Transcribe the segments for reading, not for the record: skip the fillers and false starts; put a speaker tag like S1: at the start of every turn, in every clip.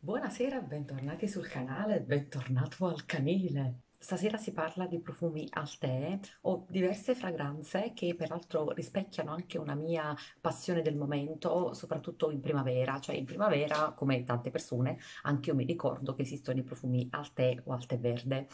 S1: Buonasera, bentornati sul canale, bentornato al canile. Stasera si parla di profumi al tè. Ho diverse fragranze che peraltro rispecchiano anche una mia passione del momento, soprattutto in primavera. Cioè in primavera, come tante persone, anche io mi ricordo che esistono i profumi al tè o al tè verde,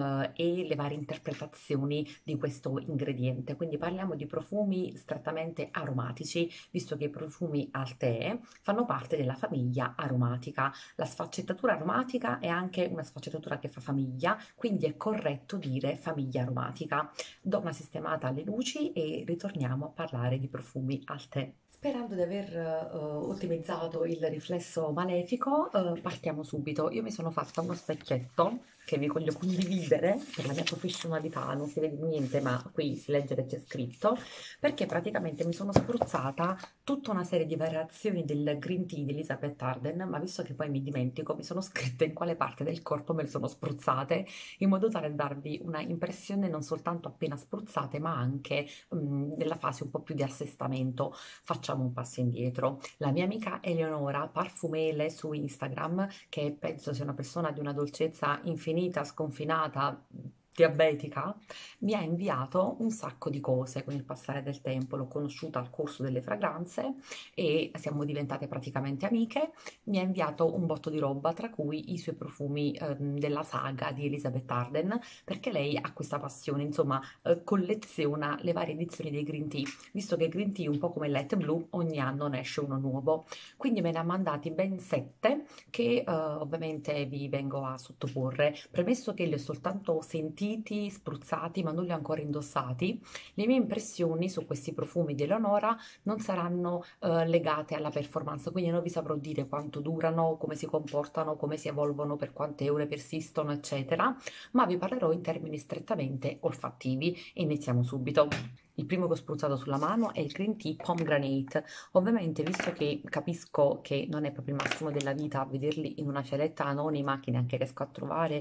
S1: e le varie interpretazioni di questo ingrediente. Quindi parliamo di profumi strettamente aromatici, visto che i profumi al tè fanno parte della famiglia aromatica. La sfaccettatura aromatica è anche una sfaccettatura che fa famiglia, quindi è corretto dire famiglia aromatica. Do una sistemata alle luci e ritorniamo a parlare di profumi al tè. Sperando di aver ottimizzato il riflesso malefico, partiamo subito. Io mi sono fatta uno specchietto che vi voglio condividere per la mia professionalità, non si vede niente, ma qui si legge che c'è scritto, perché praticamente mi sono spruzzata tutta una serie di variazioni del green tea di Elizabeth Arden, ma visto che poi mi dimentico, mi sono scritte in quale parte del corpo me le sono spruzzate, in modo tale da darvi una impressione non soltanto appena spruzzate, ma anche nella fase un po' più di assestamento. Facciamo un passo indietro. La mia amica Eleonora, Parfumele su Instagram, che penso sia una persona di una dolcezza infinita, sconfinata, diabetica, mi ha inviato un sacco di cose con il passare del tempo. L'ho conosciuta al corso delle fragranze e siamo diventate praticamente amiche. Mi ha inviato un botto di roba, tra cui i suoi profumi della saga di Elizabeth Arden, perché lei ha questa passione, insomma, colleziona le varie edizioni dei Green Tea, visto che Green Tea, un po' come Light Blue, ogni anno ne esce uno nuovo. Quindi me ne ha mandati ben 7 che ovviamente vi vengo a sottoporre. Premesso che li ho soltanto sentiti, spruzzati, ma non li ho ancora indossati, le mie impressioni su questi profumi di Eleonora non saranno legate alla performance, quindi non vi saprò dire quanto durano, come si comportano, come si evolvono, per quante ore persistono, eccetera, ma vi parlerò in termini strettamente olfattivi e iniziamo subito. Il primo che ho spruzzato sulla mano è il Green Tea Pomegranate. Ovviamente, visto che capisco che non è proprio il massimo della vita vederli in una fialetta anonima che neanche riesco a trovare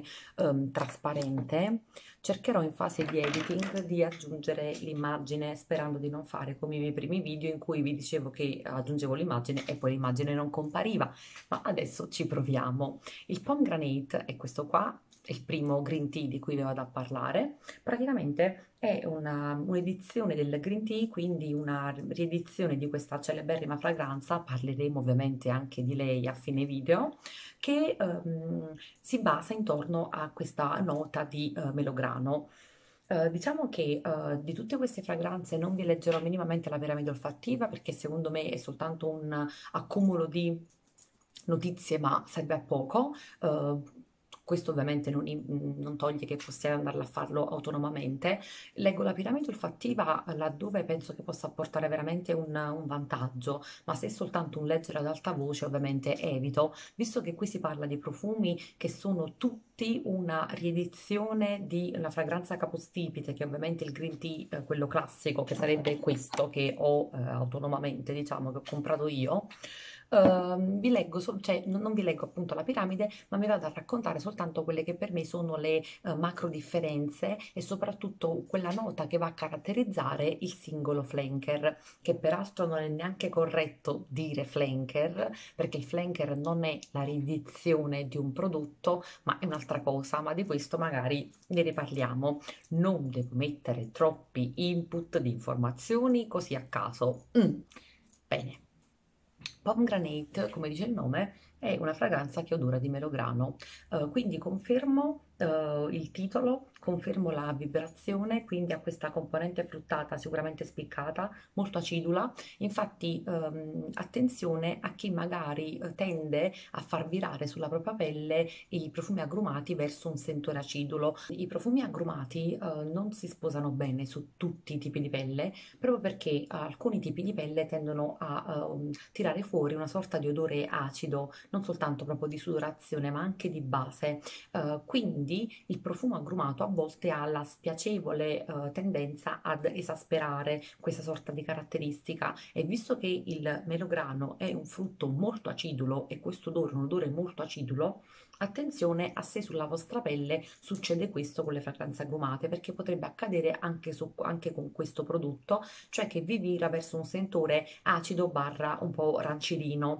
S1: trasparente, cercherò in fase di editing di aggiungere l'immagine, sperando di non fare come i miei primi video in cui vi dicevo che aggiungevo l'immagine e poi l'immagine non compariva, ma adesso ci proviamo. Il Pomegranate è questo qua, è il primo green tea di cui vi vado a parlare. Praticamente è un'edizione del green tea, quindi una riedizione di questa celeberrima fragranza. Parleremo ovviamente anche di lei a fine video, che si basa intorno a questa nota di melograno. Diciamo che di tutte queste fragranze non vi leggerò minimamente la piramide olfattiva, perché secondo me è soltanto un accumulo di notizie, ma serve a poco. Questo ovviamente non toglie che possiamo andarla a farlo autonomamente. Leggo la piramide olfattiva laddove penso che possa portare veramente un vantaggio, ma se è soltanto un leggere ad alta voce, ovviamente evito, visto che qui si parla di profumi che sono tutti una riedizione di una fragranza capostipite, che è ovviamente il green tea, quello classico, che sarebbe questo che ho autonomamente, diciamo, che ho comprato io. Vi leggo, cioè non vi leggo appunto la piramide, ma mi vado a raccontare soltanto quelle che per me sono le macro differenze e soprattutto quella nota che va a caratterizzare il singolo flanker, che peraltro non è neanche corretto dire flanker, perché il flanker non è la riedizione di un prodotto, ma è un'altra cosa, ma di questo magari ne riparliamo. Non devo mettere troppi input di informazioni così a caso. Bene. Pomegranate, come dice il nome, è una fragranza che odora di melograno. Quindi confermo il titolo, confermo la vibrazione, quindi ha questa componente fruttata sicuramente spiccata, molto acidula. Infatti attenzione a chi magari tende a far virare sulla propria pelle i profumi agrumati verso un sentore acidulo. I profumi agrumati non si sposano bene su tutti i tipi di pelle, proprio perché alcuni tipi di pelle tendono a tirare fuori una sorta di odore acido, non soltanto proprio di sudorazione, ma anche di base. Quindi il profumo agrumato a volte ha la spiacevole tendenza ad esasperare questa sorta di caratteristica, e visto che il melograno è un frutto molto acidulo e questo odore è un odore molto acidulo, attenzione a se sulla vostra pelle succede questo con le fragranze agrumate, perché potrebbe accadere anche con questo prodotto, cioè che vi vira verso un sentore acido barra un po' rancidino.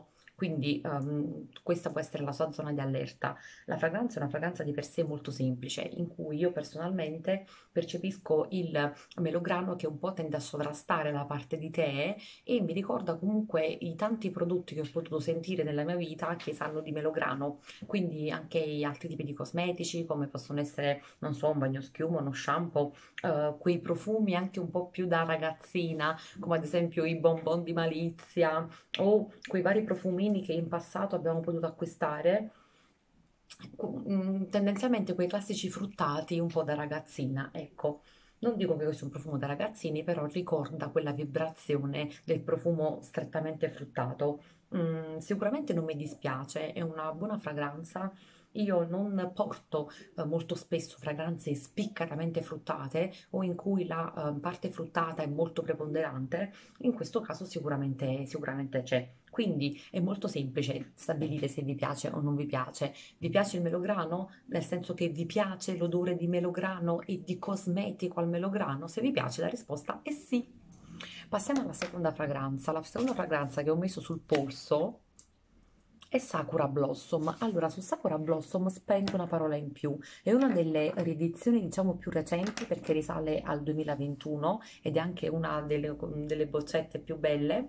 S1: quindi questa può essere la sua zona di allerta. La fragranza è una fragranza di per sé molto semplice, in cui io personalmente percepisco il melograno che un po' tende a sovrastare la parte di tè e mi ricorda comunque i tanti prodotti che ho potuto sentire nella mia vita che sanno di melograno, quindi anche gli altri tipi di cosmetici come possono essere, non so, un bagnoschiuma, uno shampoo, quei profumi anche un po' più da ragazzina, come ad esempio i bonbon di Malizia o quei vari profumini che in passato abbiamo potuto acquistare, tendenzialmente quei classici fruttati un po' da ragazzina, ecco. Non dico che questo è un profumo da ragazzini, però ricorda quella vibrazione del profumo strettamente fruttato. Sicuramente non mi dispiace, è una buona fragranza. Io non porto molto spesso fragranze spiccatamente fruttate o in cui la parte fruttata è molto preponderante. In questo caso sicuramente c'è. Quindi è molto semplice stabilire se vi piace o non vi piace. Vi piace il melograno? Nel senso che vi piace l'odore di melograno e di cosmetico al melograno? Se vi piace, la risposta è sì. Passiamo alla seconda fragranza. La seconda fragranza che ho messo sul polso è Sakura Blossom. Allora, su Sakura Blossom spendo una parola in più. È una delle riedizioni, diciamo, più recenti perché risale al 2021 ed è anche una delle boccette più belle.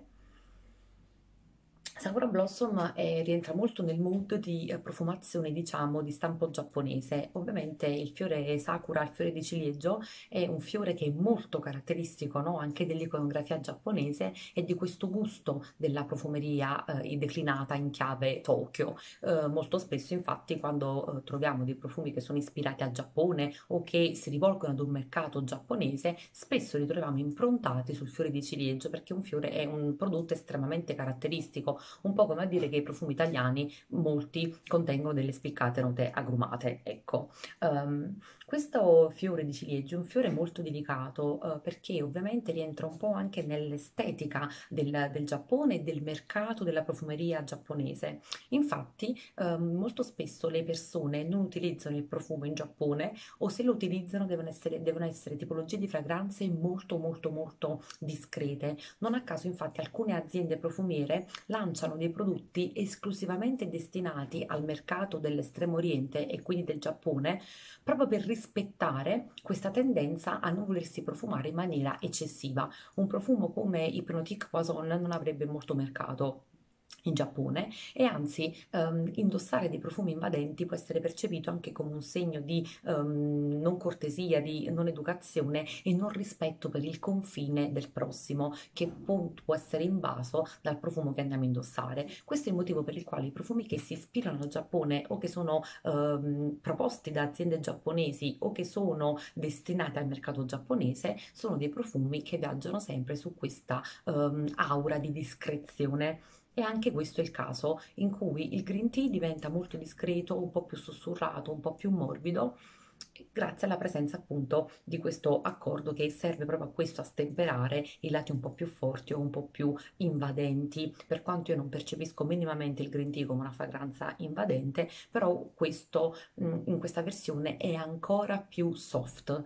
S1: Sakura Blossom rientra molto nel mood di profumazione, diciamo, di stampo giapponese. Ovviamente il fiore Sakura, il fiore di ciliegio, è un fiore che è molto caratteristico, no? Anche dell'iconografia giapponese e di questo gusto della profumeria declinata in chiave Tokyo. Molto spesso, infatti, quando troviamo dei profumi che sono ispirati al Giappone o che si rivolgono ad un mercato giapponese, spesso li troviamo improntati sul fiore di ciliegio perché un fiore è un prodotto estremamente caratteristico, un po' come a dire che i profumi italiani, molti, contengono delle spiccate note agrumate, ecco. Questo fiore di ciliegio è un fiore molto delicato perché ovviamente rientra un po' anche nell'estetica del Giappone e del mercato della profumeria giapponese. Infatti, molto spesso le persone non utilizzano il profumo in Giappone o se lo utilizzano devono essere tipologie di fragranze molto discrete. Non a caso, infatti, alcune aziende profumiere lanciano dei prodotti esclusivamente destinati al mercato dell'Estremo Oriente e quindi del Giappone, proprio per rispettare questa tendenza a non volersi profumare in maniera eccessiva. Un profumo come Hypnotique Poison non avrebbe molto mercato in Giappone e anzi indossare dei profumi invadenti può essere percepito anche come un segno di non cortesia, di non educazione e non rispetto per il confine del prossimo che può essere invaso dal profumo che andiamo a indossare. Questo è il motivo per il quale i profumi che si ispirano al Giappone o che sono proposti da aziende giapponesi o che sono destinati al mercato giapponese sono dei profumi che viaggiano sempre su questa aura di discrezione. E anche questo è il caso in cui il green tea diventa molto discreto, un po' più sussurrato, un po' più morbido, grazie alla presenza appunto di questo accordo che serve proprio a questo, a stemperare i lati un po' più forti o un po' più invadenti. Per quanto io non percepisco minimamente il green tea come una fragranza invadente, però questo in questa versione è ancora più soft.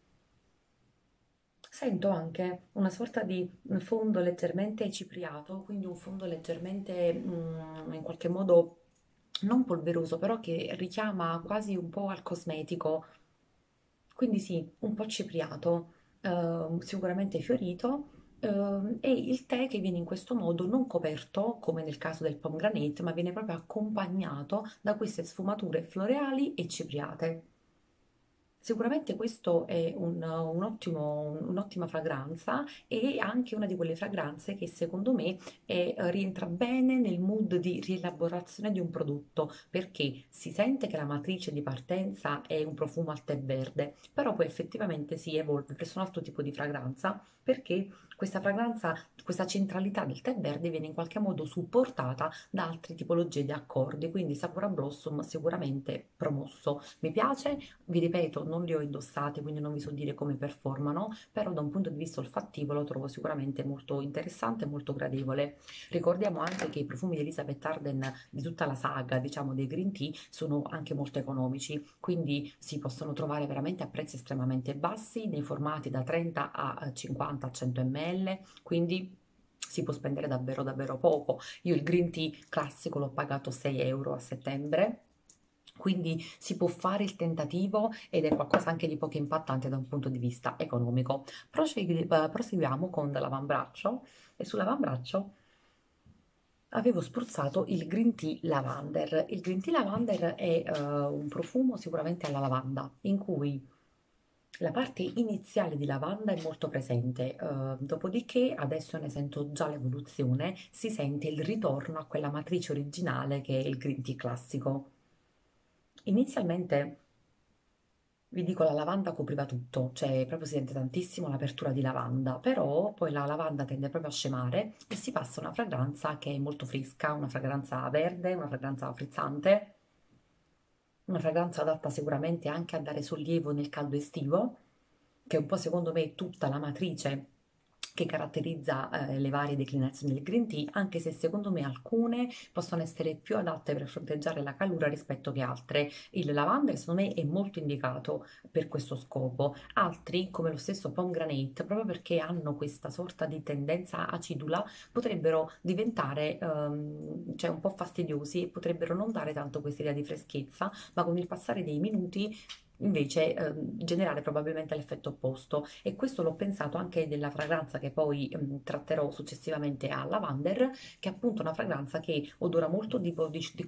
S1: Sento anche una sorta di fondo leggermente cipriato, quindi un fondo leggermente in qualche modo non polveroso, però che richiama quasi un po' al cosmetico. Quindi sì, un po' cipriato, sicuramente fiorito. E il tè che viene in questo modo non coperto, come nel caso del pomegranate, ma viene proprio accompagnato da queste sfumature floreali e cipriate. Sicuramente questo è un'ottima fragranza e anche una di quelle fragranze che secondo me rientra bene nel mood di rielaborazione di un prodotto perché si sente che la matrice di partenza è un profumo al tè verde, però poi effettivamente si evolve verso un altro tipo di fragranza perché questa fragranza, questa centralità del tè verde viene in qualche modo supportata da altre tipologie di accordi, quindi Sakura Blossom sicuramente promosso. Mi piace, vi ripeto, non li ho indossati, quindi non vi so dire come performano, però da un punto di vista olfattivo lo trovo sicuramente molto interessante e molto gradevole. Ricordiamo anche che i profumi di Elizabeth Arden di tutta la saga, diciamo, dei green tea sono anche molto economici, quindi si possono trovare veramente a prezzi estremamente bassi, nei formati da 30 a 50 a 100 ml, quindi si può spendere davvero davvero poco. Io il green tea classico l'ho pagato 6 euro a settembre. Quindi si può fare il tentativo ed è qualcosa anche di poco impattante da un punto di vista economico. Proseguiamo con l'avambraccio e sull'avambraccio avevo spruzzato il Green Tea Lavender. Il Green Tea Lavender è un profumo sicuramente alla lavanda, in cui la parte iniziale di lavanda è molto presente, dopodiché adesso ne sento già l'evoluzione, si sente il ritorno a quella matrice originale che è il Green Tea classico. Inizialmente vi dico, la lavanda copriva tutto, cioè proprio si sente tantissimo l'apertura di lavanda, però poi la lavanda tende proprio a scemare e si passa a una fragranza che è molto fresca, una fragranza verde, una fragranza frizzante, una fragranza adatta sicuramente anche a dare sollievo nel caldo estivo, che è un po' secondo me tutta la matrice che caratterizza le varie declinazioni del green tea, anche se secondo me alcune possono essere più adatte per fronteggiare la calura rispetto che altre. Il lavanda secondo me è molto indicato per questo scopo, altri come lo stesso pomegranate, proprio perché hanno questa sorta di tendenza acidula, potrebbero diventare cioè un po' fastidiosi e potrebbero non dare tanto questa idea di freschezza, ma con il passare dei minuti invece generare probabilmente l'effetto opposto. E questo l'ho pensato anche della fragranza che poi tratterò successivamente a Lavender, che è appunto una fragranza che odora molto tipo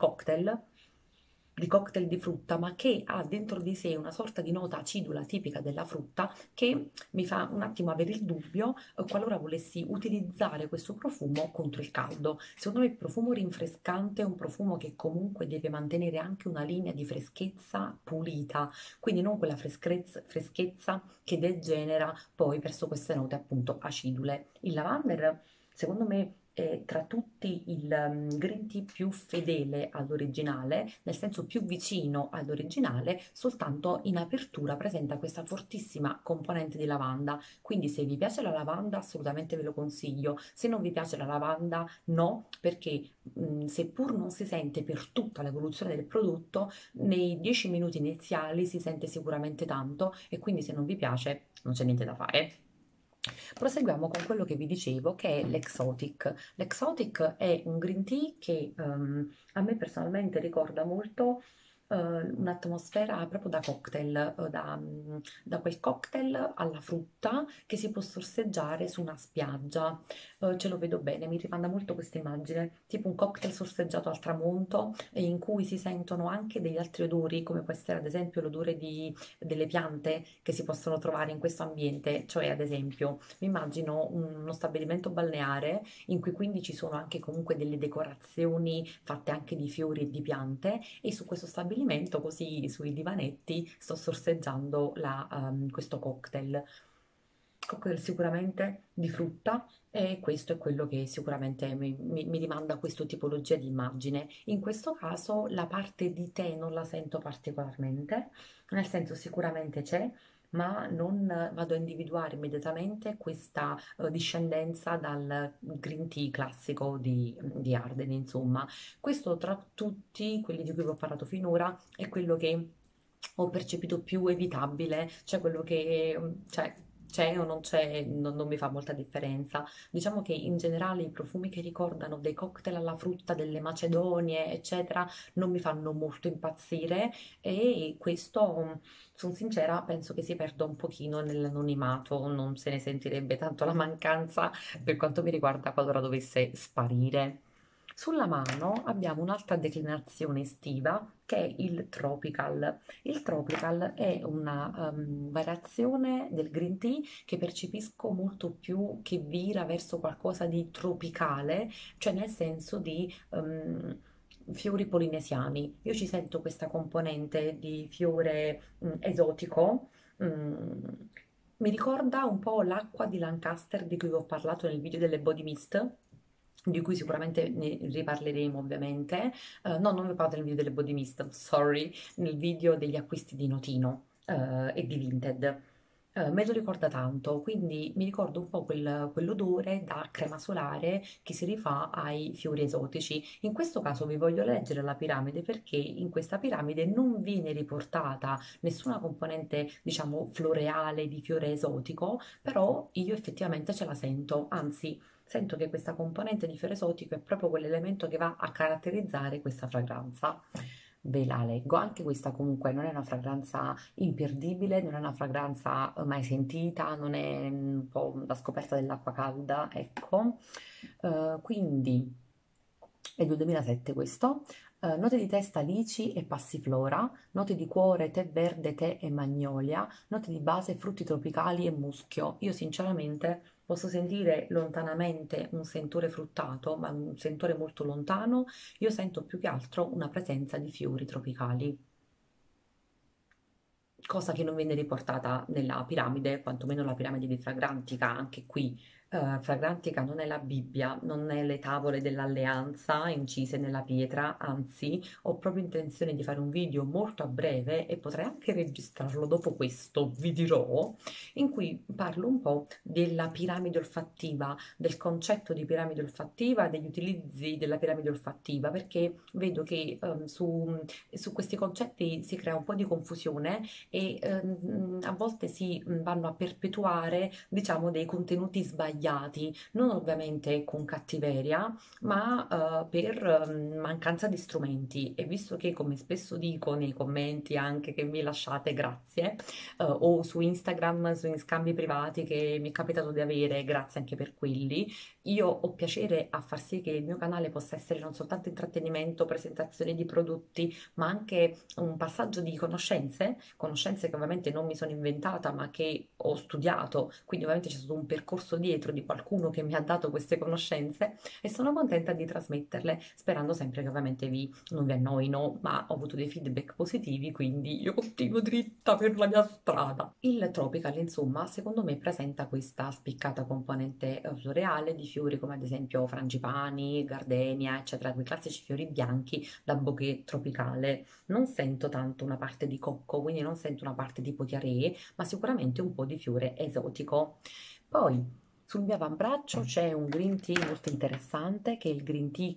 S1: di cocktail di frutta, ma che ha dentro di sé una sorta di nota acidula tipica della frutta che mi fa un attimo avere il dubbio qualora volessi utilizzare questo profumo contro il caldo. Secondo me il profumo rinfrescante è un profumo che comunque deve mantenere anche una linea di freschezza pulita, quindi non quella freschezza che degenera poi verso queste note appunto acidule. Il lavender, secondo me, è tra tutti il green tea più fedele all'originale, nel senso più vicino all'originale, soltanto in apertura presenta questa fortissima componente di lavanda. Quindi se vi piace la lavanda, assolutamente ve lo consiglio. Se non vi piace la lavanda, no, perché seppur non si sente per tutta l'evoluzione del prodotto, nei 10 minuti iniziali si sente sicuramente tanto e quindi se non vi piace non c'è niente da fare. Proseguiamo con quello che vi dicevo, che è l'Exotic. L'Exotic è un green tea che a me personalmente ricorda molto un'atmosfera proprio da cocktail, da quel cocktail alla frutta che si può sorseggiare su una spiaggia. Ce lo vedo bene, mi rimanda molto questa immagine, tipo un cocktail sorseggiato al tramonto e in cui si sentono anche degli altri odori, come può essere ad esempio l'odore delle piante che si possono trovare in questo ambiente, cioè ad esempio mi immagino uno stabilimento balneare in cui quindi ci sono anche comunque delle decorazioni fatte anche di fiori e di piante e su questo stabilimento così sui divanetti sto sorseggiando questo cocktail sicuramente di frutta e questo è quello che sicuramente mi rimanda a questa tipologia di immagine. In questo caso la parte di tè non la sento particolarmente, nel senso sicuramente c'è, ma non vado a individuare immediatamente questa discendenza dal green tea classico di Arden, insomma. Questo tra tutti quelli di cui vi ho parlato finora è quello che ho percepito più evitabile, cioè quello che cioè, c'è o non c'è, non mi fa molta differenza. Diciamo che in generale i profumi che ricordano dei cocktail alla frutta, delle macedonie, eccetera, non mi fanno molto impazzire e questo, sono sincera, penso che si perda un pochino nell'anonimato, non se ne sentirebbe tanto la mancanza per quanto mi riguarda qualora dovesse sparire. Sulla mano abbiamo un'altra declinazione estiva che è il Tropical. Il Tropical è una variazione del green tea che percepisco molto più che vira verso qualcosa di tropicale, cioè nel senso di fiori polinesiani. Io ci sento questa componente di fiore esotico. mm, Mi ricorda un po' l'acqua di Lancaster di cui vi ho parlato nel video delle body mist, di cui sicuramente ne riparleremo ovviamente. No, non vi ho parlato nel video delle body mist, sorry, nel video degli acquisti di Notino e di Vinted. Me lo ricorda tanto, quindi mi ricordo un po' quell'odore da crema solare che si rifà ai fiori esotici. In questo caso vi voglio leggere la piramide perché in questa piramide non viene riportata nessuna componente, diciamo, floreale di fiore esotico, però io effettivamente ce la sento, anzi, sento che questa componente di fiore esotico è proprio quell'elemento che va a caratterizzare questa fragranza. Ve la leggo, anche questa comunque non è una fragranza imperdibile, non è una fragranza mai sentita, non è un po' la scoperta dell'acqua calda, ecco. Quindi è del 2007 questo. Note di testa lici e passiflora, note di cuore, tè verde, tè e magnolia, note di base, frutti tropicali e muschio. Io sinceramente posso sentire lontanamente un sentore fruttato, ma un sentore molto lontano. Io sento più che altro una presenza di fiori tropicali, cosa che non viene riportata nella piramide, quantomeno la piramide di Fragrantica, anche qui. Fragrantica non è la Bibbia, non è le tavole dell'alleanza incise nella pietra, anzi, ho proprio intenzione di fare un video molto a breve e potrei anche registrarlo dopo questo, vi dirò, in cui parlo un po' della piramide olfattiva, del concetto di piramide olfattiva, degli utilizzi della piramide olfattiva, perché vedo che su questi concetti si crea un po' di confusione e a volte si vanno a perpetuare, diciamo, dei contenuti sbagliati, non ovviamente con cattiveria, ma per mancanza di strumenti. E visto che, come spesso dico nei commenti anche che mi lasciate, grazie, o su Instagram, su scambi privati che mi è capitato di avere, grazie anche per quelli, io ho piacere a far sì che il mio canale possa essere non soltanto intrattenimento, presentazione di prodotti, ma anche un passaggio di conoscenze, conoscenze che ovviamente non mi sono inventata, ma che ho studiato, quindi ovviamente c'è stato un percorso dietro di qualcuno che mi ha dato queste conoscenze e sono contenta di trasmetterle, sperando sempre che ovviamente non vi annoino, ma ho avuto dei feedback positivi, quindi io continuo dritta per la mia strada. Il tropical, insomma, secondo me presenta questa spiccata componente floreale di fiori come ad esempio frangipani, gardenia, eccetera, quei classici fiori bianchi da bouquet tropicale. Non sento tanto una parte di cocco, quindi non sento una parte di potiaré, ma sicuramente un po' di fiore esotico. Poi sul mio avambraccio c'è un green tea molto interessante che è il green tea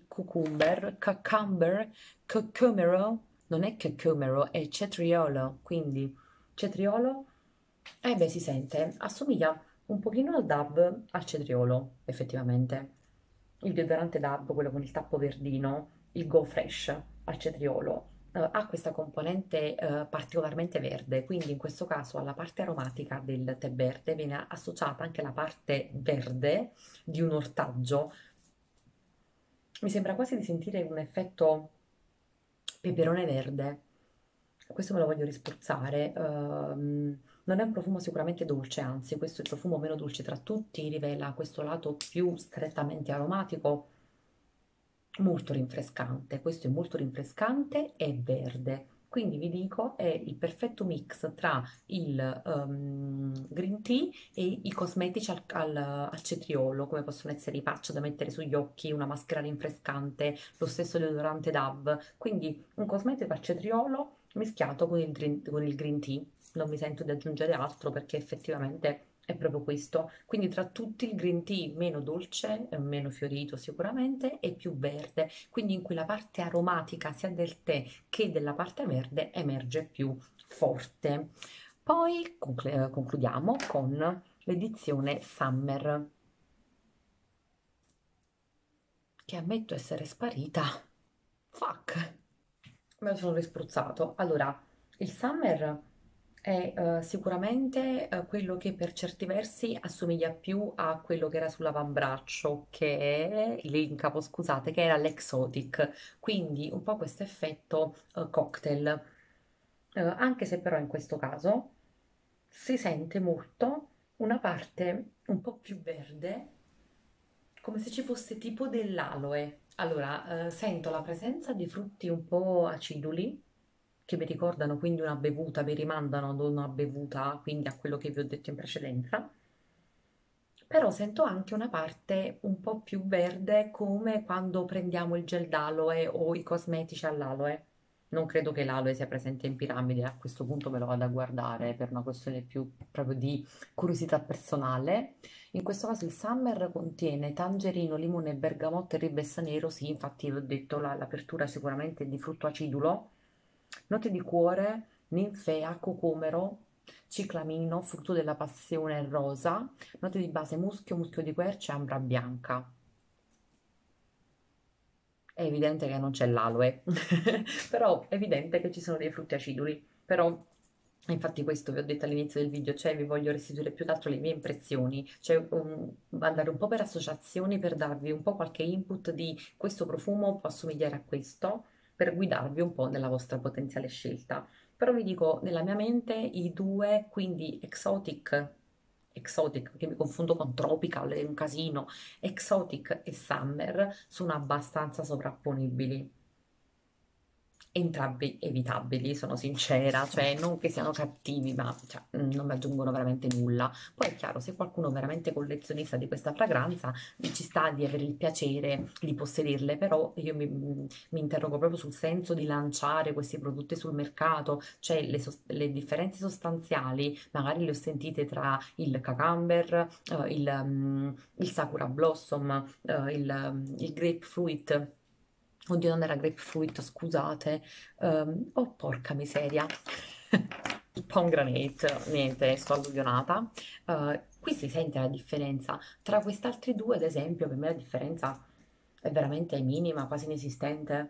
S1: cucumero, non è cucumero, è cetriolo, quindi cetriolo, eh beh si sente, assomiglia un pochino al DAB, al cetriolo, effettivamente. Il deodorante DAB, quello con il tappo verdino, il Go Fresh al cetriolo, ha questa componente particolarmente verde, quindi in questo caso alla parte aromatica del tè verde viene associata anche la parte verde di un ortaggio. Mi sembra quasi di sentire un effetto peperone verde. Questo me lo voglio rispruzzare. Non è un profumo sicuramente dolce, anzi, questo è il profumo meno dolce tra tutti, rivela questo lato più strettamente aromatico, molto rinfrescante. Questo è molto rinfrescante e verde. Quindi vi dico, è il perfetto mix tra il green tea e i cosmetici al cetriolo, come possono essere i patch da mettere sugli occhi, una maschera rinfrescante, lo stesso deodorante DAV. Quindi un cosmetico al cetriolo mischiato con il green tea. Non mi sento di aggiungere altro perché effettivamente è proprio questo. Quindi tra tutti il green tea meno dolce, meno fiorito sicuramente e più verde. Quindi in cui la parte aromatica sia del tè che della parte verde emerge più forte. Poi concludiamo con l'edizione Summer, che ammetto essere sparita. Fuck! Me lo sono rispruzzato. Allora, il Summer è sicuramente quello che per certi versi assomiglia più a quello che era sull'avambraccio, che è l'Incapo, scusate, che era l'Exotic. Quindi un po' questo effetto cocktail. Anche se però in questo caso si sente molto una parte un po' più verde, come se ci fosse tipo dell'aloe. Allora, sento la presenza di frutti un po' aciduli, che mi ricordano quindi una bevuta, mi rimandano ad una bevuta, quindi a quello che vi ho detto in precedenza. Però sento anche una parte un po' più verde, come quando prendiamo il gel d'aloe o i cosmetici all'aloe. Non credo che l'aloe sia presente in piramide, a questo punto me lo vado a guardare per una questione più proprio di curiosità personale. In questo caso il Summer contiene tangerino, limone, bergamotto e ribes nero, sì, infatti ho detto l'apertura sicuramente è di frutto acidulo, note di cuore, ninfea, cocomero, ciclamino, frutto della passione rosa, note di base muschio, muschio di quercia e ambra bianca. È evidente che non c'è l'aloe, però è evidente che ci sono dei frutti aciduli. Però, infatti, questo vi ho detto all'inizio del video, cioè vi voglio restituire più che altro le mie impressioni, cioè andare un po' per associazioni per darvi un po' qualche input di questo profumo può assomigliare a questo, per guidarvi un po' nella vostra potenziale scelta. Però vi dico, nella mia mente i due, quindi exotic, perché mi confondo con tropical, è un casino, exotic e summer sono abbastanza sovrapponibili. Entrambi evitabili, sono sincera, cioè non che siano cattivi, ma cioè, non mi aggiungono veramente nulla. Poi è chiaro, se qualcuno è veramente collezionista di questa fragranza, ci sta di avere il piacere di possederle, però io mi interrogo proprio sul senso di lanciare questi prodotti sul mercato, cioè le differenze sostanziali, magari le ho sentite tra il Cucumber, il Sakura Blossom, il Grapefruit. Oddio, non era grapefruit, scusate. Oh, porca miseria. Il pomegranate, niente, sto alluvionata. Qui si sente la differenza. Tra questi altri due, ad esempio, per me la differenza è veramente minima, quasi inesistente.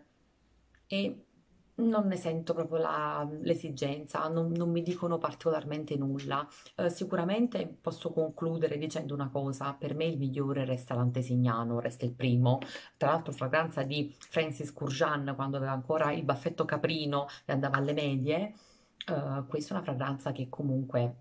S1: E non ne sento proprio l'esigenza, non mi dicono particolarmente nulla. Sicuramente posso concludere dicendo una cosa, per me il migliore resta l'antesignano, resta il primo. Tra l'altro fragranza di Francis Kurjan quando aveva ancora il baffetto caprino e andava alle medie. Questa è una fragranza che comunque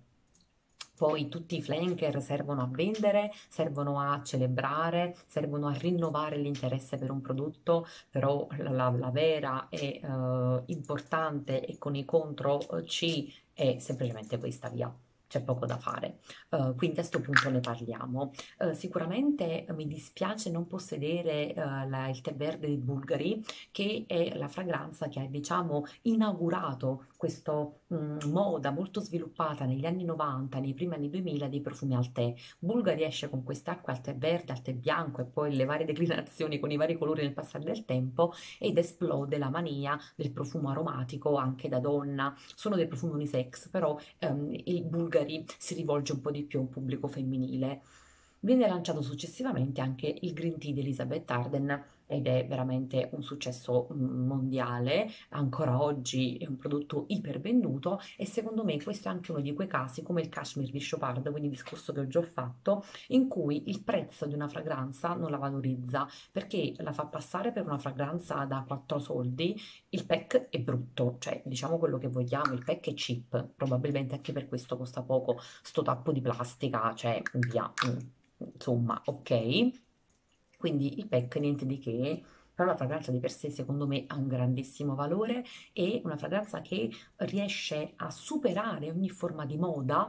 S1: poi tutti i flanker servono a vendere, servono a celebrare, servono a rinnovare l'interesse per un prodotto, però la vera e importante e con i contro C è semplicemente questa via. C'è poco da fare. Quindi a questo punto ne parliamo. Sicuramente mi dispiace non possedere il tè verde di Bulgari, che è la fragranza che ha, diciamo, inaugurato questa moda molto sviluppata negli anni 90, nei primi anni 2000 dei profumi al tè. Bulgari esce con quest'acqua al tè verde, al tè bianco e poi le varie declinazioni con i vari colori nel passare del tempo ed esplode la mania del profumo aromatico anche da donna. Sono dei profumi unisex, però il Bulgari si rivolge un po' di più a un pubblico femminile. Viene lanciato successivamente anche il Green Tea di Elizabeth Arden ed è veramente un successo mondiale, ancora oggi è un prodotto ipervenduto e secondo me questo è anche uno di quei casi come il Cashmere di Chopard, quindi il discorso che ho già fatto, in cui il prezzo di una fragranza non la valorizza perché la fa passare per una fragranza da 4 soldi, il pack è brutto, cioè diciamo quello che vogliamo, il pack è cheap, probabilmente anche per questo costa poco, sto tappo di plastica, cioè via, insomma, ok. Quindi il pack niente di che, però la fragranza di per sé secondo me ha un grandissimo valore e una fragranza che riesce a superare ogni forma di moda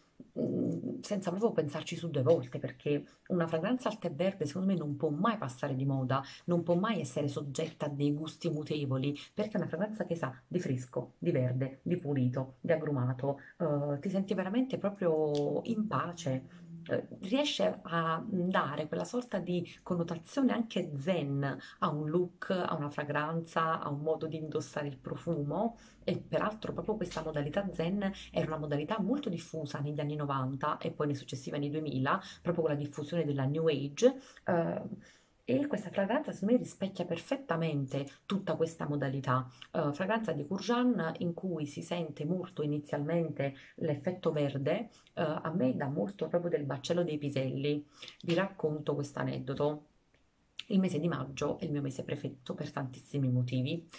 S1: senza proprio pensarci su due volte, perché una fragranza al tè verde secondo me non può mai passare di moda, non può mai essere soggetta a dei gusti mutevoli, perché è una fragranza che sa di fresco, di verde, di pulito, di agrumato, ti senti veramente proprio in pace, riesce a dare quella sorta di connotazione anche zen a un look, a una fragranza, a un modo di indossare il profumo. E peraltro proprio questa modalità zen era una modalità molto diffusa negli anni 90 e poi nei successivi anni 2000, proprio con la diffusione della New Age. eh, e questa fragranza, secondo me, rispecchia perfettamente tutta questa modalità. Fragranza di Courgène in cui si sente molto inizialmente l'effetto verde, a me dà molto proprio del baccello dei piselli. Vi racconto questo aneddoto. Il mese di maggio è il mio mese preferito per tantissimi motivi.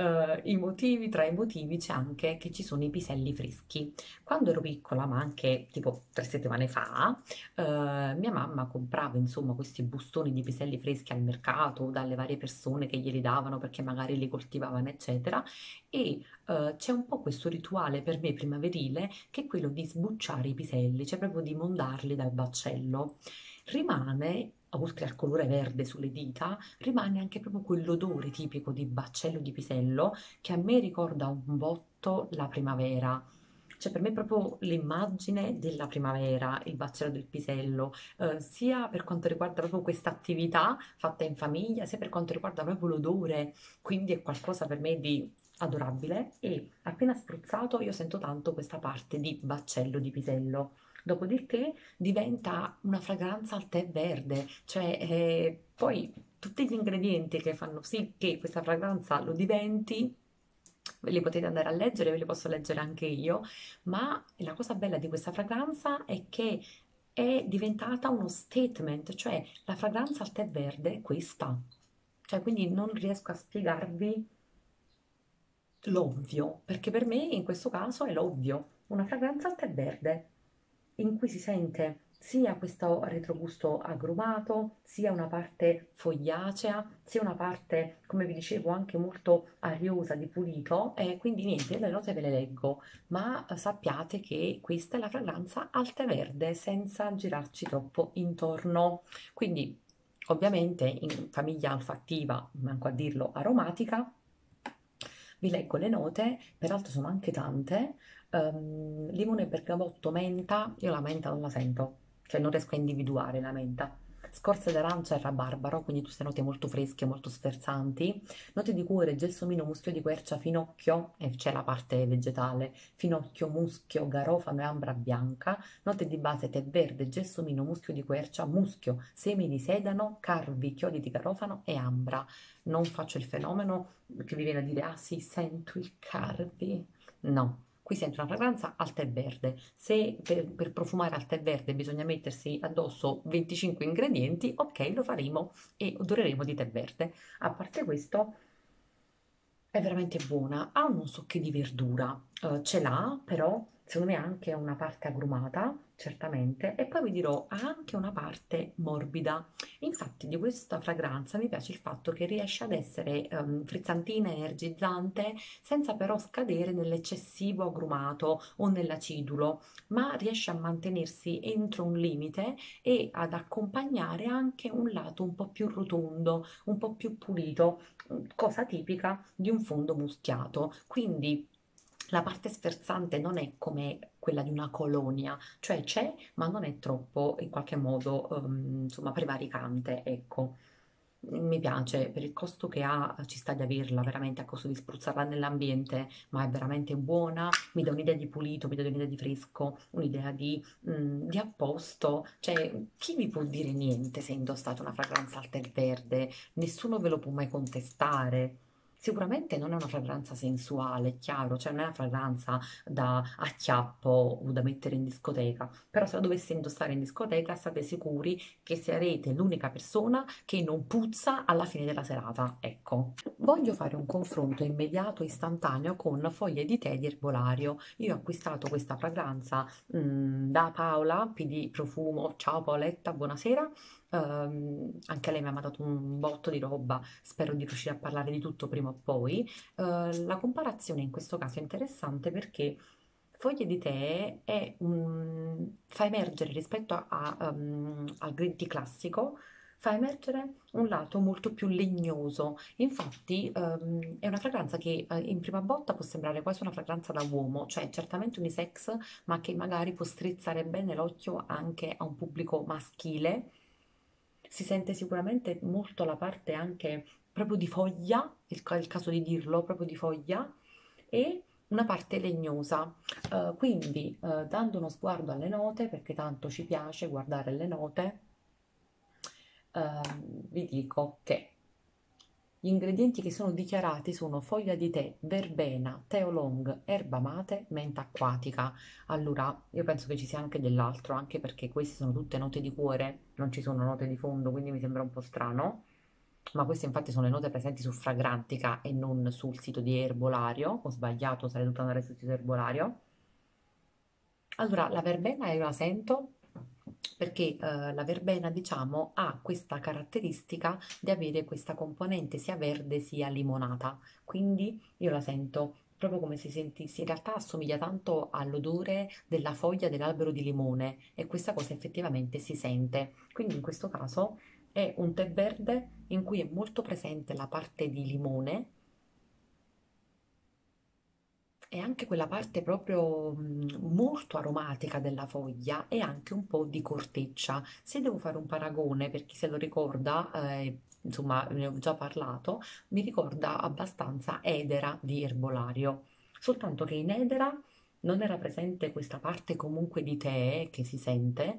S1: Tra i motivi c'è anche che ci sono i piselli freschi. Quando ero piccola, ma anche tipo 3 settimane fa, mia mamma comprava insomma questi bustoni di piselli freschi al mercato dalle varie persone che glieli davano perché magari li coltivavano, eccetera. E c'è un po' questo rituale per me primaverile che è quello di sbucciare i piselli, cioè proprio di mondarli dal baccello. Rimane oltre al colore verde sulle dita, rimane anche proprio quell'odore tipico di baccello di pisello che a me ricorda un botto la primavera. Cioè per me è proprio l'immagine della primavera, il baccello del pisello, sia per quanto riguarda proprio questa attività fatta in famiglia, sia per quanto riguarda proprio l'odore. Quindi è qualcosa per me di adorabile e appena spruzzato io sento tanto questa parte di baccello di pisello. Dopodiché diventa una fragranza al tè verde, cioè poi tutti gli ingredienti che fanno sì che questa fragranza lo diventi, ve li potete andare a leggere, ve li posso leggere anche io, ma la cosa bella di questa fragranza è che è diventata uno statement, cioè la fragranza al tè verde è questa. Cioè, quindi non riesco a spiegarvi l'ovvio, perché per me in questo caso è l'ovvio, una fragranza al tè verde, in cui si sente sia questo retrogusto agrumato, sia una parte fogliacea, sia una parte, come vi dicevo, anche molto ariosa di pulito, e quindi niente, le note ve le leggo, ma sappiate che questa è la fragranza al tè verde, senza girarci troppo intorno. Quindi, ovviamente, in famiglia olfattiva, manco a dirlo, aromatica, vi leggo le note, peraltro sono anche tante. Limone, bergamotto, menta, io la menta non la sento, cioè non riesco a individuare la menta. Scorze d'arancia e rabarbaro, quindi tutte note molto fresche, molto sferzanti. Note di cuore, gelsomino, muschio di quercia, finocchio, e c'è la parte vegetale, finocchio, muschio, garofano e ambra bianca. Note di base, tè verde, gelsomino, muschio di quercia, muschio, semi di sedano, carvi, chiodi di garofano e ambra. Non faccio il fenomeno che vi viene a dire, ah sì, sento il cardi. No, qui sento una fragranza al tè verde. Se per profumare al tè verde bisogna mettersi addosso 25 ingredienti, ok, lo faremo e odoreremo di tè verde. A parte questo, è veramente buona, ha un non so che di verdura, ce l'ha, però secondo me ha anche una parte agrumata, certamente, e poi vi dirò, ha anche una parte morbida. Infatti di questa fragranza mi piace il fatto che riesce ad essere frizzantina, energizzante, senza però scadere nell'eccessivo agrumato o nell'acidulo, ma riesce a mantenersi entro un limite e ad accompagnare anche un lato un po' più rotondo, un po' più pulito, cosa tipica di un fondo muschiato. Quindi la parte sferzante non è come quella di una colonia, cioè c'è, ma non è troppo in qualche modo insomma prevaricante, ecco. Mi piace, per il costo che ha ci sta di averla veramente a costo di spruzzarla nell'ambiente, ma è veramente buona, mi dà un'idea di pulito, mi dà un'idea di fresco, un'idea di apposto, cioè chi vi può dire niente se indossate una fragranza al tè verde? Nessuno ve lo può mai contestare. Sicuramente non è una fragranza sensuale, è chiaro, cioè non è una fragranza da acchiappo o da mettere in discoteca, però se la dovesse indossare in discoteca state sicuri che sarete l'unica persona che non puzza alla fine della serata, ecco. Voglio fare un confronto immediato e istantaneo con foglie di tè di erbolario. Io ho acquistato questa fragranza da Paola, PD Profumo. Ciao Paoletta, buonasera. Anche lei mi ha mandato un botto di roba, spero di riuscire a parlare di tutto prima o poi. La comparazione in questo caso è interessante perché foglie di tè fa emergere rispetto al green tea classico, fa emergere un lato molto più legnoso. Infatti, è una fragranza che in prima botta può sembrare quasi una fragranza da uomo, cioè certamente unisex, ma che magari può strizzare bene l'occhio anche a un pubblico maschile. Si sente sicuramente molto la parte anche proprio di foglia, è il caso di dirlo, proprio di foglia, e una parte legnosa. Quindi, dando uno sguardo alle note, perché tanto ci piace guardare le note, vi dico che gli ingredienti che sono dichiarati sono foglia di tè, verbena, tè oolong, erba mate, menta acquatica. Allora, io penso che ci sia anche dell'altro, anche perché queste sono tutte note di cuore, non ci sono note di fondo, quindi mi sembra un po' strano. Ma queste infatti sono le note presenti su Fragrantica e non sul sito di Erbolario. Ho sbagliato, sarei dovuta andare sul sito Erbolario. Allora, la verbena io la sento perché la verbena, diciamo, ha questa caratteristica di avere questa componente sia verde sia limonata, quindi io la sento proprio come se sentissi, in realtà assomiglia tanto all'odore della foglia dell'albero di limone e questa cosa effettivamente si sente. Quindi in questo caso È un tè verde in cui è molto presente la parte di limone e anche quella parte proprio molto aromatica della foglia e anche un po' di corteccia. Se devo fare un paragone, per chi se lo ricorda, insomma, ne ho già parlato, mi ricorda abbastanza Edera di Erbolario. Soltanto che in Edera non era presente questa parte comunque di tè che si sente,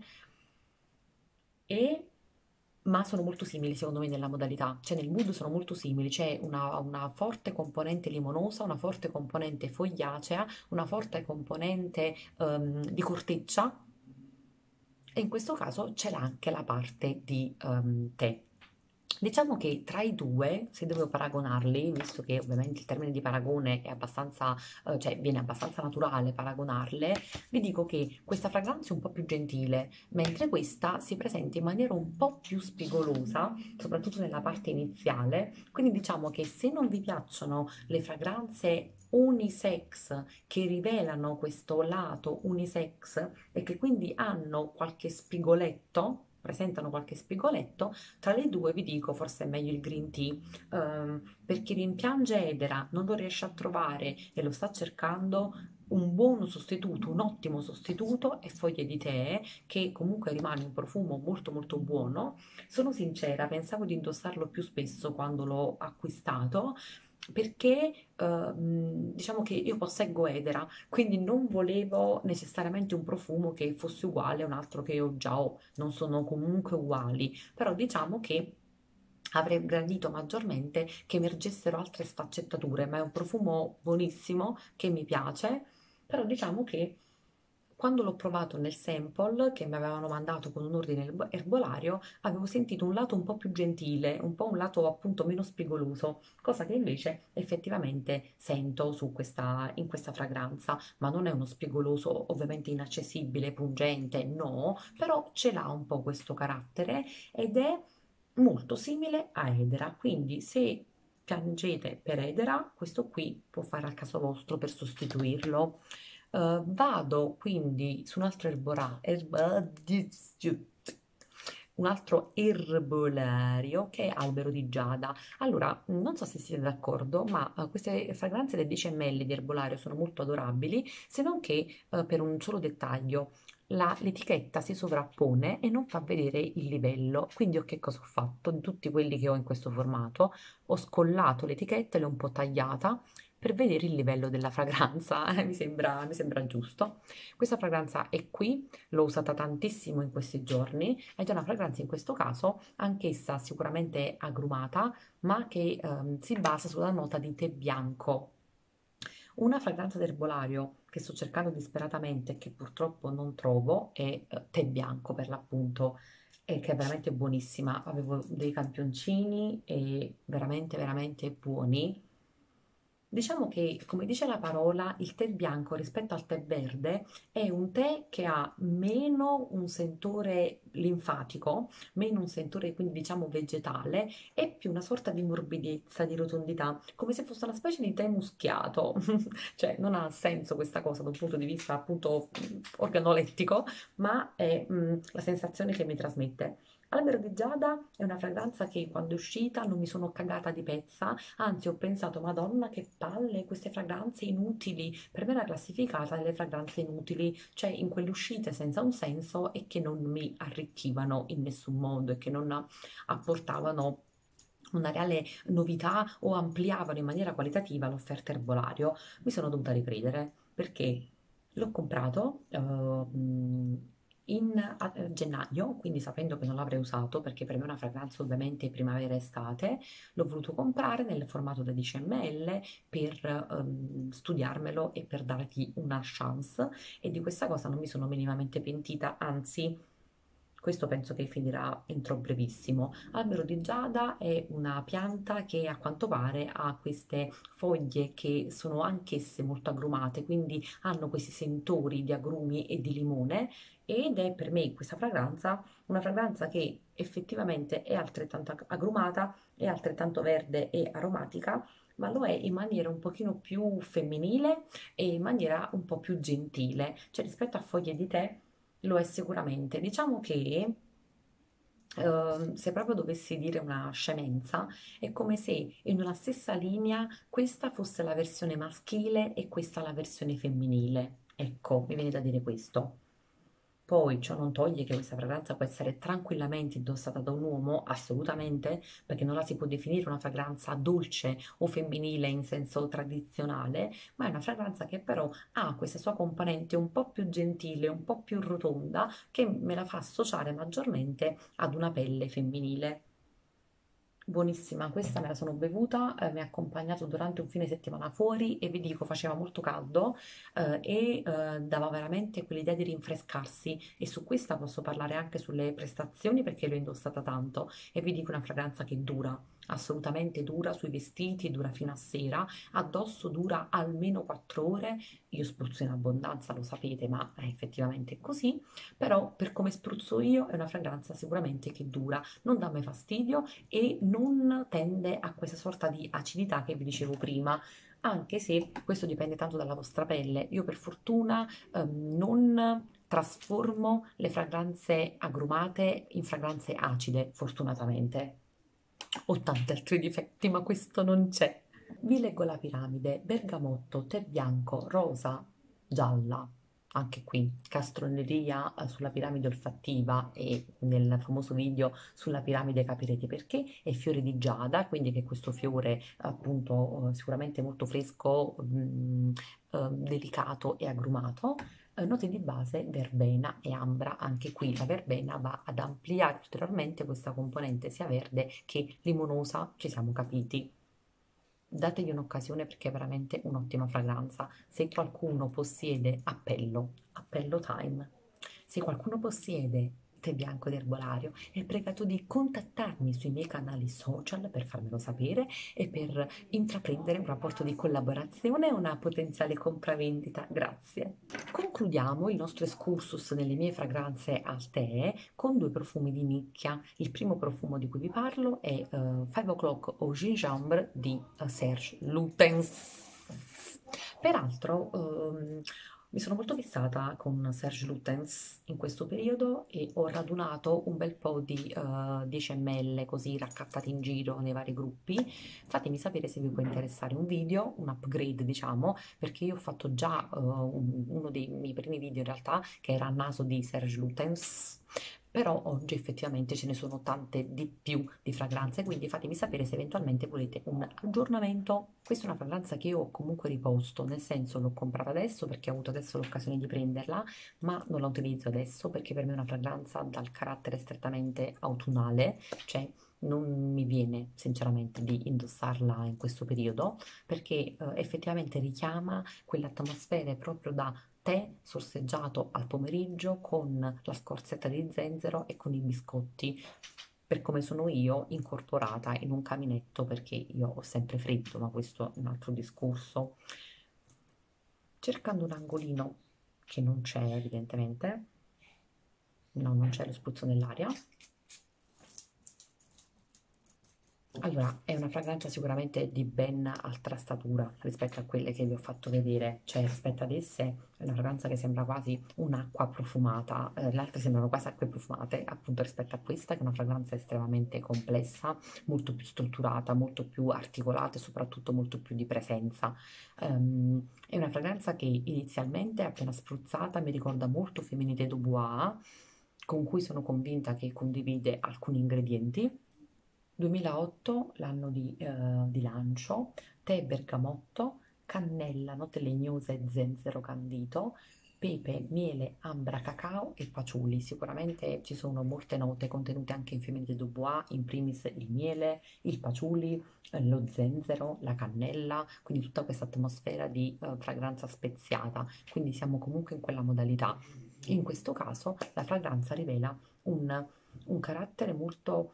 S1: e ma sono molto simili secondo me nella modalità, cioè nel mood sono molto simili, c'è una forte componente limonosa, una forte componente fogliacea, una forte componente di corteccia e in questo caso c'è anche la parte di tè. Diciamo che tra i due, se devo paragonarli, visto che ovviamente il termine di paragone è abbastanza, cioè viene abbastanza naturale paragonarle, vi dico che questa fragranza è un po' più gentile, mentre questa si presenta in maniera un po' più spigolosa, soprattutto nella parte iniziale. Quindi diciamo che se non vi piacciono le fragranze unisex che rivelano questo lato unisex e che quindi hanno qualche spigoletto, presentano qualche spigoletto, tra le due vi dico forse è meglio il green tea. Per chi rimpiange Edera, non lo riesce a trovare e lo sta cercando, un buon sostituto, un ottimo sostituto è Foglie di Tè, che comunque rimane un profumo molto molto buono. Sono sincera, pensavo di indossarlo più spesso quando l'ho acquistato, perché diciamo che io posseggo Edera, quindi non volevo necessariamente un profumo che fosse uguale a un altro che io già ho, non sono comunque uguali, però diciamo che avrei gradito maggiormente che emergessero altre sfaccettature, ma è un profumo buonissimo che mi piace, però diciamo che quando l'ho provato nel sample che mi avevano mandato con un ordine erbolario, avevo sentito un lato un po' più gentile, un po' un lato appunto meno spigoloso, cosa che invece effettivamente sento in questa fragranza, ma non è uno spigoloso ovviamente inaccessibile, pungente, no, però ce l'ha un po' questo carattere ed è molto simile a Edera, quindi se piangete per Edera, questo qui può fare al caso vostro per sostituirlo. Vado quindi su un altro un altro erbolario che è Albero di Giada. Allora, non so se siete d'accordo, ma queste fragranze del 10 ml di erbolario sono molto adorabili, se non che per un solo dettaglio. L'etichetta si sovrappone e non fa vedere il livello. Quindi, io che cosa ho fatto? Di tutti quelli che ho in questo formato, ho scollato l'etichetta e l'ho un po' tagliata per vedere il livello della fragranza. Mi sembra giusto. Questa fragranza è qui, l'ho usata tantissimo in questi giorni ed è una fragranza in questo caso anch'essa sicuramente agrumata, ma che si basa sulla nota di tè bianco. Una fragranza d'erbolario che sto cercando disperatamente e che purtroppo non trovo è tè bianco per l'appunto, e che è veramente buonissima. Avevo dei campioncini e veramente veramente buoni. Diciamo che, come dice la parola, il tè bianco rispetto al tè verde è un tè che ha meno un sentore linfatico, meno un sentore quindi diciamo vegetale e più una sorta di morbidezza, di rotondità, come se fosse una specie di tè muschiato. Cioè non ha senso questa cosa da un punto di vista appunto organolettico, ma è la sensazione che mi trasmette. Albero di Giada è una fragranza che quando è uscita non mi sono cagata di pezza. Anzi, ho pensato, Madonna, che palle, queste fragranze inutili. Per me era classificata nelle fragranze inutili, cioè in quelle uscite senza un senso e che non mi arricchivano in nessun modo e che non apportavano una reale novità o ampliavano in maniera qualitativa l'offerta erbolario. Mi sono dovuta ricredere perché l'ho comprato a gennaio, quindi sapendo che non l'avrei usato, perché per me è una fragranza ovviamente primavera-estate, l'ho voluto comprare nel formato da 10 ml per studiarmelo e per dargli una chance e di questa cosa non mi sono minimamente pentita, anzi questo penso che finirà entro brevissimo. Albero di giada è una pianta che a quanto pare ha queste foglie che sono anch'esse molto agrumate, quindi hanno questi sentori di agrumi e di limone ed è per me questa fragranza una fragranza che effettivamente è altrettanto agrumata, è altrettanto verde e aromatica, ma lo è in maniera un pochino più femminile e in maniera un po' più gentile, cioè rispetto a foglie di tè lo è sicuramente. Diciamo che Se proprio dovessi dire una scemenza, è come se in una stessa linea questa fosse la versione maschile e questa la versione femminile. Ecco, mi viene da dire questo. Poi ciò non toglie che questa fragranza può essere tranquillamente indossata da un uomo, assolutamente, perché non la si può definire una fragranza dolce o femminile in senso tradizionale, ma è una fragranza che però ha questa sua componente un po' più gentile, un po' più rotonda, che me la fa associare maggiormente ad una pelle femminile. Buonissima, questa me la sono bevuta, mi ha accompagnato durante un fine settimana fuori e vi dico faceva molto caldo dava veramente quell'idea di rinfrescarsi e su questa posso parlare anche sulle prestazioni perché l'ho indossata tanto e vi dico una fragranza che dura, assolutamente dura sui vestiti, dura fino a sera, addosso dura almeno 4 ore, io spruzzo in abbondanza, lo sapete, ma è effettivamente così, però per come spruzzo io è una fragranza sicuramente che dura, non dà mai fastidio e non tende a questa sorta di acidità che vi dicevo prima, anche se questo dipende tanto dalla vostra pelle. Io per fortuna non trasformo le fragranze agrumate in fragranze acide, fortunatamente. Ho tanti altri difetti, ma questo non c'è. Vi leggo la piramide: bergamotto, tè bianco, rosa, gialla. Anche qui castroneria sulla piramide olfattiva e nel famoso video sulla piramide capirete perché, e fiore di giada, quindi che è questo fiore appunto sicuramente molto fresco, delicato e agrumato. Note di base verbena e ambra, anche qui la verbena va ad ampliare ulteriormente questa componente sia verde che limonosa, ci siamo capiti. Dategli un'occasione perché è veramente un'ottima fragranza. Se qualcuno possiede appello, appello time. Se qualcuno possiede tè bianco di erbolario, è pregato di contattarmi sui miei canali social per farmelo sapere e per intraprendere un rapporto di collaborazione e una potenziale compravendita. Grazie. Concludiamo il nostro excursus nelle mie fragranze al tè con due profumi di nicchia. Il primo profumo di cui vi parlo è 5 O'Clock au Gingembre di Serge Lutens. Peraltro, mi sono molto fissata con Serge Lutens in questo periodo e ho radunato un bel po' di 10 ml così raccattati in giro nei vari gruppi. Fatemi sapere se vi può interessare un video, un upgrade diciamo, perché io ho fatto già uno dei miei primi video in realtà che era a naso di Serge Lutens, però oggi effettivamente ce ne sono tante di più di fragranze, quindi fatemi sapere se eventualmente volete un aggiornamento. Questa è una fragranza che io ho comunque riposto, nel senso l'ho comprata adesso perché ho avuto adesso l'occasione di prenderla, ma non la utilizzo adesso perché per me è una fragranza dal carattere strettamente autunnale, cioè non mi viene sinceramente di indossarla in questo periodo perché effettivamente richiama quell'atmosfera proprio da tè sorseggiato al pomeriggio con la scorzetta di zenzero e con i biscotti, per come sono io, incorporata in un caminetto perché io ho sempre freddo, ma questo è un altro discorso. Cercando un angolino che non c'è evidentemente, no, non c'è lo spruzzo nell'aria. Allora, è una fragranza sicuramente di ben altra statura rispetto a quelle che vi ho fatto vedere, cioè rispetto ad esse è una fragranza che sembra quasi un'acqua profumata, le altre sembrano quasi acque profumate, appunto rispetto a questa che è una fragranza estremamente complessa, molto più strutturata, molto più articolata e soprattutto molto più di presenza. È una fragranza che inizialmente appena spruzzata mi ricorda molto Feminité Dubois, con cui sono convinta che condivide alcuni ingredienti. 2008, l'anno di lancio, tè bergamotto, cannella, note legnose e zenzero candito, pepe, miele, ambra, cacao e fagioli. Sicuramente ci sono molte note contenute anche in Femminile de Dubois, in primis il miele, il patchouli, lo zenzero, la cannella, quindi tutta questa atmosfera di fragranza speziata. Quindi siamo comunque in quella modalità. In questo caso la fragranza rivela un carattere molto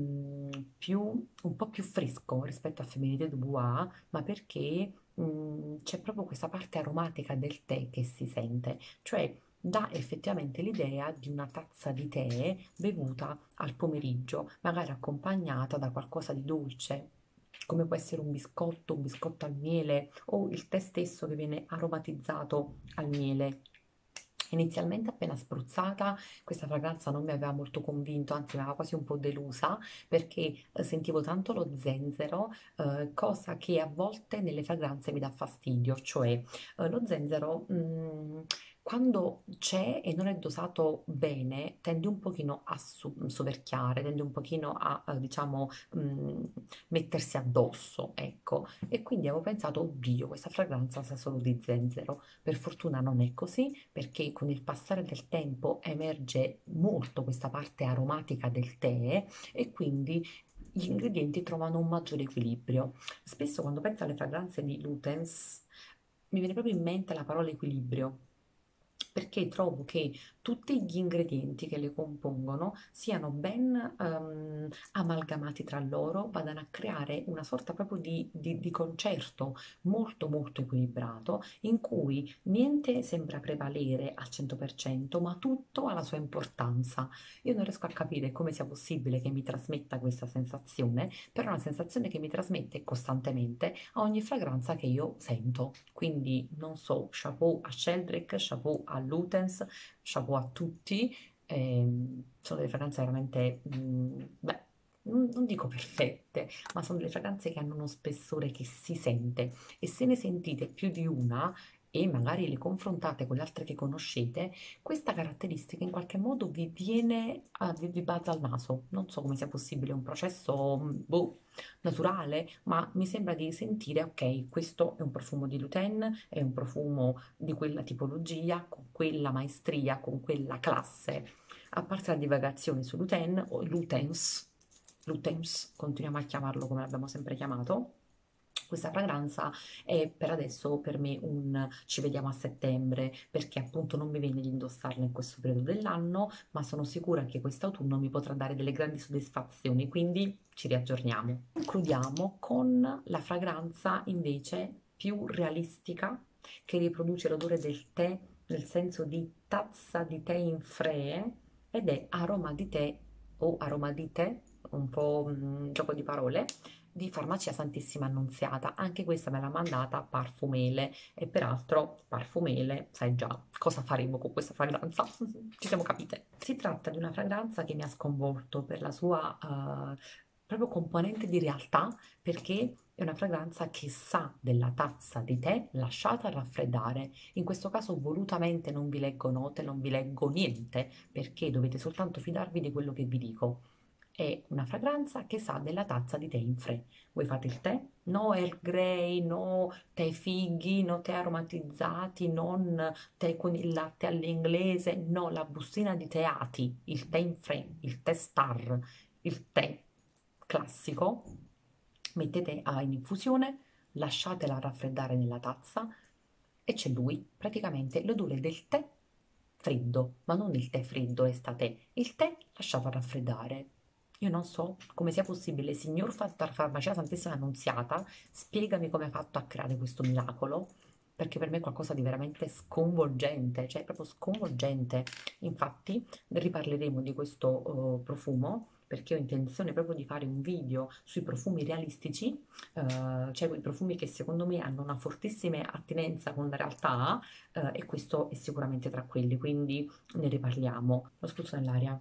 S1: un po' più fresco rispetto a Feminité Dubois, ma perché c'è proprio questa parte aromatica del tè che si sente, cioè dà effettivamente l'idea di una tazza di tè bevuta al pomeriggio, magari accompagnata da qualcosa di dolce, come può essere un biscotto al miele o il tè stesso che viene aromatizzato al miele. Inizialmente appena spruzzata questa fragranza non mi aveva molto convinto, anzi mi aveva quasi un po' delusa perché sentivo tanto lo zenzero, cosa che a volte nelle fragranze mi dà fastidio, cioè lo zenzero quando c'è e non è dosato bene tende un pochino a soverchiare, tende un pochino diciamo mettersi addosso, ecco. E quindi avevo pensato, oddio, questa fragranza sa solo di zenzero. Per fortuna non è così, perché con il passare del tempo emerge molto questa parte aromatica del tè e quindi gli ingredienti trovano un maggiore equilibrio. Spesso quando penso alle fragranze di Luteins mi viene proprio in mente la parola equilibrio, perché trovo che tutti gli ingredienti che le compongono siano ben amalgamati tra loro, vadano a creare una sorta proprio di concerto molto molto equilibrato, in cui niente sembra prevalere al 100%, ma tutto ha la sua importanza. Io non riesco a capire come sia possibile che mi trasmetta questa sensazione, però è una sensazione che mi trasmette costantemente a ogni fragranza che io sento. Quindi non so, chapeau a Sheldrake, chapeau a Luteins, chapeau a tutti. Sono delle fragranze veramente, beh, non dico perfette, ma sono delle fragranze che hanno uno spessore che si sente, e se ne sentite più di una e magari le confrontate con le altre che conoscete, questa caratteristica in qualche modo vi viene, vi balza al naso. Non so come sia possibile, è un processo, boh, naturale, ma mi sembra di sentire, ok, questo è un profumo di Luten, è un profumo di quella tipologia, con quella maestria, con quella classe. A parte la divagazione su Luten o Lutens, Lutens, continuiamo a chiamarlo come l'abbiamo sempre chiamato. Questa fragranza è per adesso per me un ci vediamo a settembre, perché appunto non mi viene di indossarla in questo periodo dell'anno, ma sono sicura che quest'autunno mi potrà dare delle grandi soddisfazioni, quindi ci riaggiorniamo. Concludiamo con la fragranza invece più realistica, che riproduce l'odore del tè nel senso di tazza di tè in free, ed è aroma di tè o aroma di tè, un po' gioco di parole, di Farmacia Santissima Annunziata. Anche questa me l'ha mandata Parfumele, e peraltro Parfumele sai già cosa faremo con questa fragranza. Ci siamo capite. Si tratta di una fragranza che mi ha sconvolto per la sua proprio componente di realtà, perché è una fragranza che sa della tazza di tè lasciata raffreddare. In questo caso volutamente non vi leggo note, non vi leggo niente, perché dovete soltanto fidarvi di quello che vi dico. È una fragranza che sa della tazza di tè in fre. Voi fate il tè? No Earl Grey, no tè fighi, no tè aromatizzati, non tè con il latte all'inglese, no, la bustina di teati, il tè in fre, il tè star, il tè classico. Mettete in infusione, lasciatela raffreddare nella tazza e c'è lui, praticamente l'odore del tè freddo, ma non il tè freddo estate, il tè lasciato raffreddare. Io non so come sia possibile, signor Farmacia Santissima Annunziata, spiegami come hai fatto a creare questo miracolo, perché per me è qualcosa di veramente sconvolgente, cioè proprio sconvolgente. Infatti, riparleremo di questo profumo, perché ho intenzione proprio di fare un video sui profumi realistici, cioè quei profumi che secondo me hanno una fortissima attinenza con la realtà, e questo è sicuramente tra quelli, quindi ne riparliamo. Lo spruzzo nell'aria.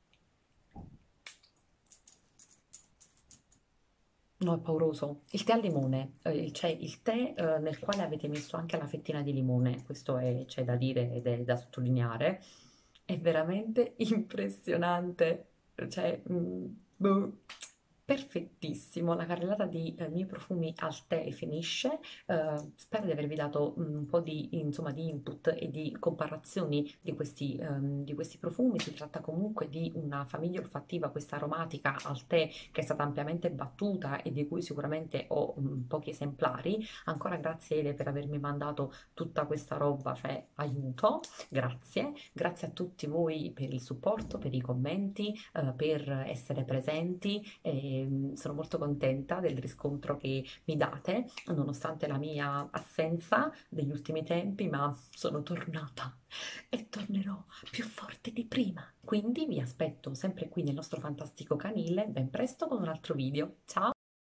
S1: No, è pauroso. Il tè al limone, cioè il tè nel quale avete messo anche la fettina di limone, questo c'è da dire ed è da sottolineare, è veramente impressionante, cioè, boh, perfettissimo. La carrellata di miei profumi al tè finisce. Spero di avervi dato un po' di, insomma, di input e di comparazioni di questi profumi. Si tratta comunque di una famiglia olfattiva, questa aromatica al tè, che è stata ampiamente battuta e di cui sicuramente ho pochi esemplari. Ancora grazie Ele per avermi mandato tutta questa roba, cioè aiuto, grazie. Grazie a tutti voi per il supporto, per i commenti, per essere presenti. Sono molto contenta del riscontro che mi date, nonostante la mia assenza degli ultimi tempi, ma sono tornata e tornerò più forte di prima. Quindi vi aspetto sempre qui nel nostro fantastico canile, ben presto con un altro video. Ciao!